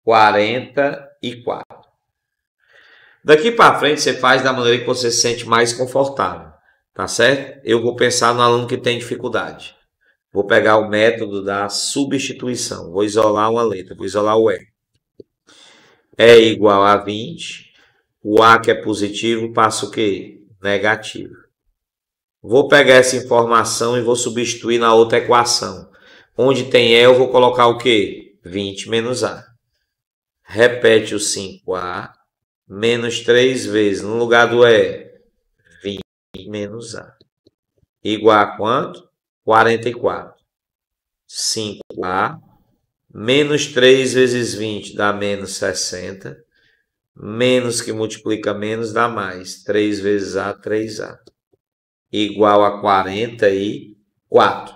[SPEAKER 1] 44. Daqui para frente você faz da maneira que você se sente mais confortável, tá certo? Eu vou pensar no aluno que tem dificuldade. Vou pegar o método da substituição. Vou isolar uma letra, vou isolar o E. É igual a 20. O A que é positivo passa o quê? Negativo. Vou pegar essa informação e vou substituir na outra equação. Onde tem E eu vou colocar o quê? 20 menos A. Repete o 5A. Menos 3 vezes, no lugar do E, 20 menos A. Igual a quanto? 44. 5A. Menos 3 vezes 20 dá menos 60. Menos que multiplica menos dá mais. 3 vezes A, 3A. Igual a 44.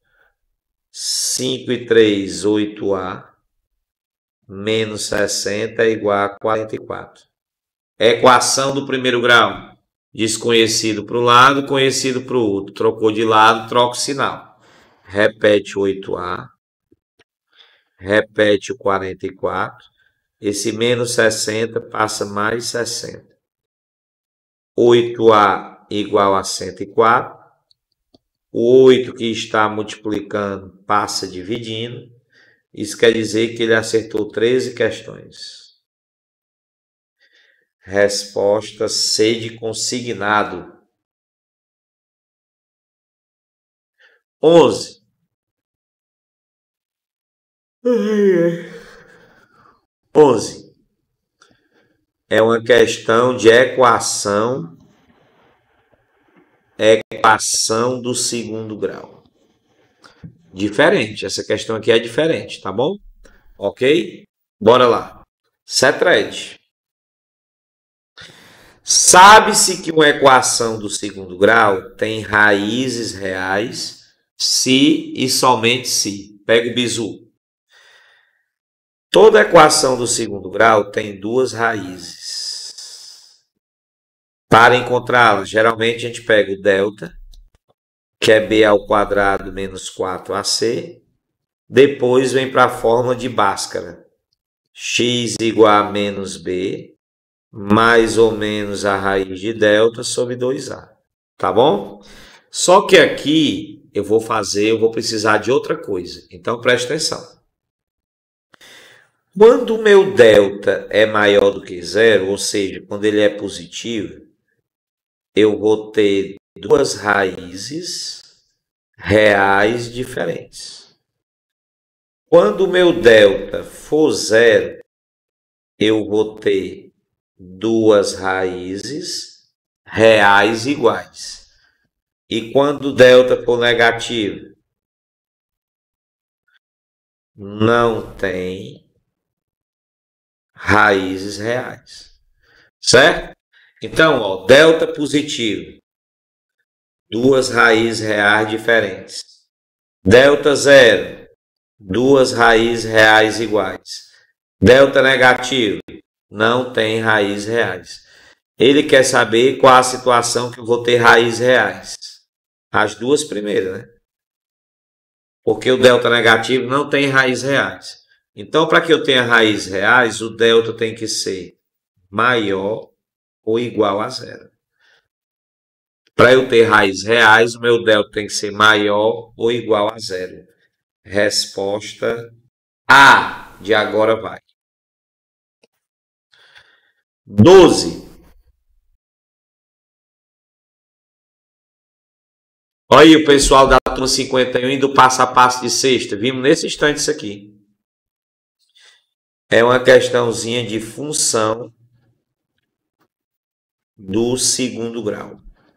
[SPEAKER 1] 5 e 3, 8A. Menos 60 é igual a 44. Equação do primeiro grau. Desconhecido para um lado, conhecido para o outro. Trocou de lado, troca o sinal. Repete o 8A. Repete o 44. Esse menos 60 passa mais 60. 8A igual a 104. O 8 que está multiplicando passa dividindo. Isso quer dizer que ele acertou 13 questões. Resposta C de consignado. 11. É uma questão de equação do segundo grau. Diferente. Essa questão aqui é diferente, tá bom? Ok? Bora lá. Cetred. Sabe-se que uma equação do segundo grau tem raízes reais se e somente se. Pega o bizu. Toda equação do segundo grau tem duas raízes. Para encontrá-las, geralmente a gente pega o delta, que é b ao quadrado menos 4ac. Depois vem para a fórmula de Bhaskara. X igual a menos b, mais ou menos a raiz de delta sobre 2a. Tá bom? Só que aqui eu vou precisar de outra coisa. Então preste atenção. Quando o meu delta é maior do que zero, ou seja, quando ele é positivo, eu vou ter duas raízes reais diferentes. Quando o meu delta for zero, eu vou ter duas raízes reais iguais. E quando o delta for negativo, não tem raízes reais. Certo? Então, ó, delta positivo. duas raízes reais diferentes. Delta zero, duas raízes reais iguais. Delta negativo, não tem raízes reais. Ele quer saber qual a situação que eu vou ter raízes reais. As duas primeiras, né? Porque o delta negativo não tem raízes reais. Então, para que eu tenha raízes reais, o delta tem que ser maior ou igual a zero. Para eu ter raízes reais, o meu delta tem que ser maior ou igual a zero. Resposta A, de agora vai. 12. Olha aí o pessoal da turma 51 e do passo a passo de sexta. Vimos nesse instante isso aqui. É uma questãozinha de função do segundo grau.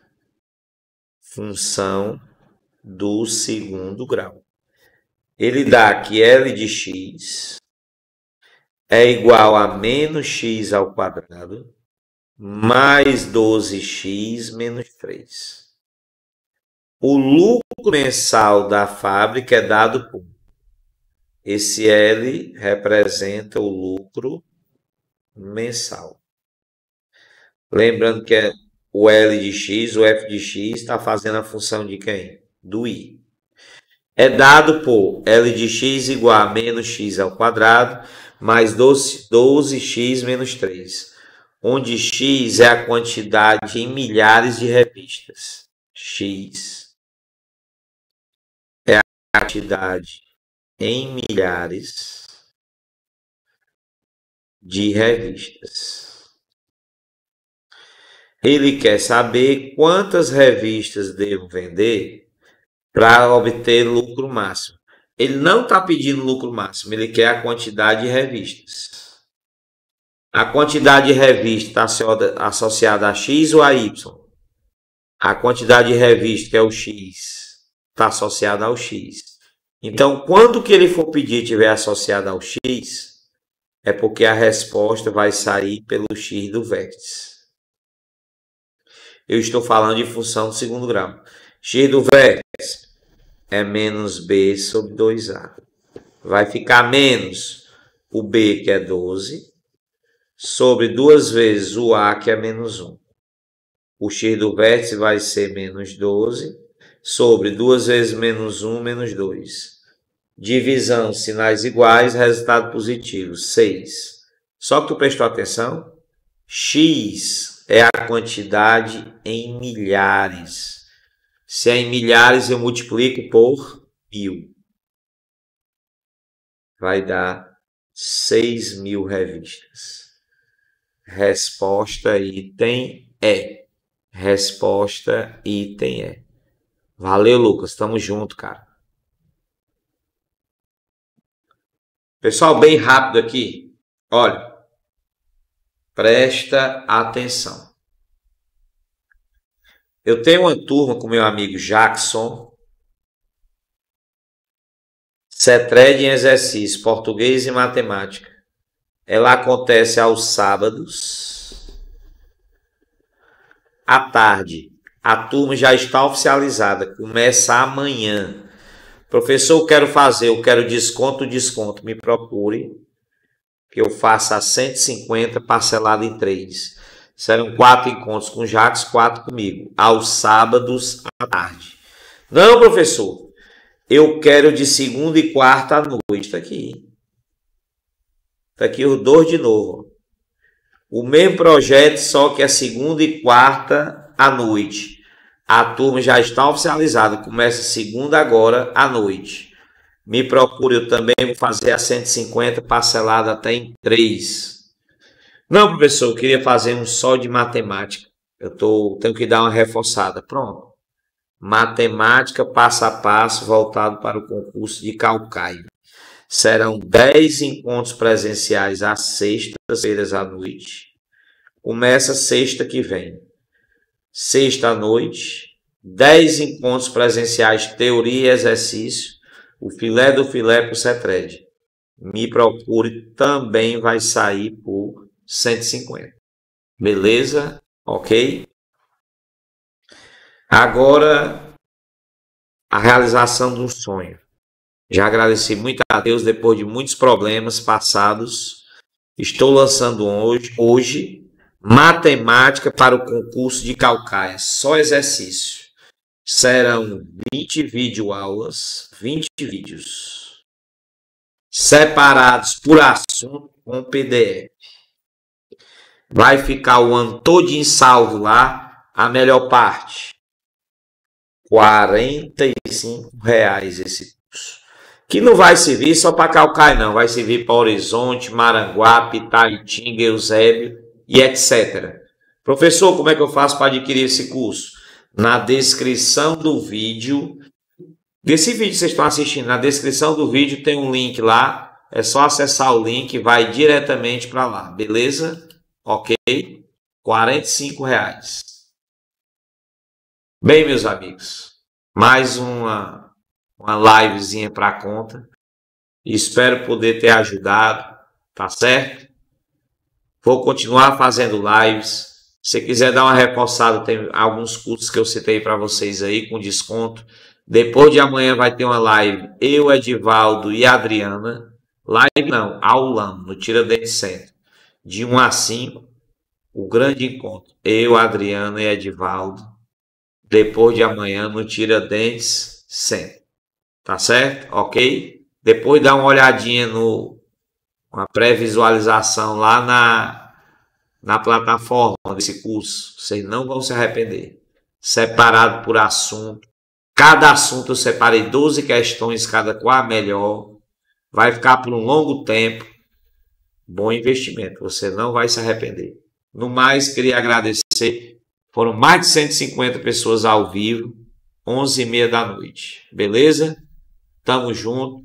[SPEAKER 1] Função do segundo grau. Ele dá que L de x é igual a menos x ao quadrado mais 12x menos 3. O lucro mensal da fábrica é dado por... Esse L representa o lucro mensal. Lembrando que é o L de x, o F de x está fazendo a função de quem? Do I. É dado por L de x igual a menos x ao quadrado mais 12x menos 3. Onde x é a quantidade em milhares de revistas. X é a quantidade em milhares de revistas. Ele quer saber quantas revistas devo vender para obter lucro máximo. Ele não está pedindo lucro máximo, ele quer a quantidade de revistas. A quantidade de revistas está associada a X ou a Y? A quantidade de revistas, que é o X, está associada ao X. Então, quando que ele for pedir estiver associado ao X, é porque a resposta vai sair pelo X do vértice. Eu estou falando de função do segundo grau. X do vértice é menos B sobre 2A. Vai ficar menos o B, que é 12, sobre 2 vezes o A, que é menos 1. O X do vértice vai ser menos 12, sobre 2 vezes menos 1, menos 2. Divisão, sinais iguais, resultado positivo, 6. Só que tu prestou atenção? X é a quantidade em milhares. Se é em milhares, eu multiplico por 1000. Vai dar 6.000 revistas. Resposta item E. Resposta item E. Valeu, Lucas. Tamo junto, cara. Pessoal, bem rápido aqui. Olha. Presta atenção. Eu tenho uma turma com meu amigo Jackson. CETRED em exercício, português e matemática. Ela acontece aos sábados, à tarde. A turma já está oficializada, começa amanhã. Professor, eu quero desconto, me procure, que eu faça 150 parcelado em 3. Serão 4 encontros com Jacques, 4 comigo, aos sábados à tarde. Não, professor, eu quero de segunda e quarta à noite. Está aqui. Está aqui os dois de novo. O mesmo projeto, só que é segunda e quarta à noite. A turma já está oficializada. Começa segunda agora à noite. Me procure, eu também vou fazer a 150 parcelado até em 3. Não, professor, eu queria fazer um só de matemática. Tenho que dar uma reforçada. Pronto. Matemática passo a passo voltado para o concurso de Calcaia. Serão 10 encontros presenciais às sextas-feiras à noite. Começa sexta que vem. Sexta à noite, 10 encontros presenciais, teoria e exercício. O filé do filé para o CETRED. Me procure, também vai sair por 150. Beleza? Ok? Agora, a realização de um sonho. Já agradeci muito a Deus depois de muitos problemas passados. Estou lançando hoje matemática para o concurso de Caucaia. Só exercício. Serão 20 videoaulas, 20 vídeos, separados por assunto com PDF. Vai ficar o ano todinho salvo lá, a melhor parte. R$ 45 esse curso. Que não vai servir só para Caucaia, não. Vai servir para Horizonte, Maranguape, Itaitinga, Eusébio e etc. Professor, como é que eu faço para adquirir esse curso? Na descrição do vídeo, desse vídeo que vocês estão assistindo, na descrição do vídeo tem um link lá. É só acessar o link e vai diretamente para lá, beleza? Ok? R$ 45. Bem, meus amigos, mais uma livezinha para a conta. Espero poder ter ajudado, tá certo? Vou continuar fazendo lives. Se quiser dar uma reforçada, tem alguns cursos que eu citei para vocês aí com desconto. Depois de amanhã vai ter uma live, eu, Edivaldo e Adriana. Live não, aulão, no Tiradentes Centro. De 1 a 5, o grande encontro. Eu, Adriana e Edivaldo. Depois de amanhã no Tiradentes Centro. Tá certo? Ok? Depois dá uma olhadinha uma pré-visualização lá na plataforma desse curso. Vocês não vão se arrepender. Separado por assunto. Cada assunto eu separei 12 questões, cada qual a melhor. Vai ficar por um longo tempo. Bom investimento. Você não vai se arrepender. No mais, queria agradecer. Foram mais de 150 pessoas ao vivo. 11h30 da noite. Beleza? Tamo junto.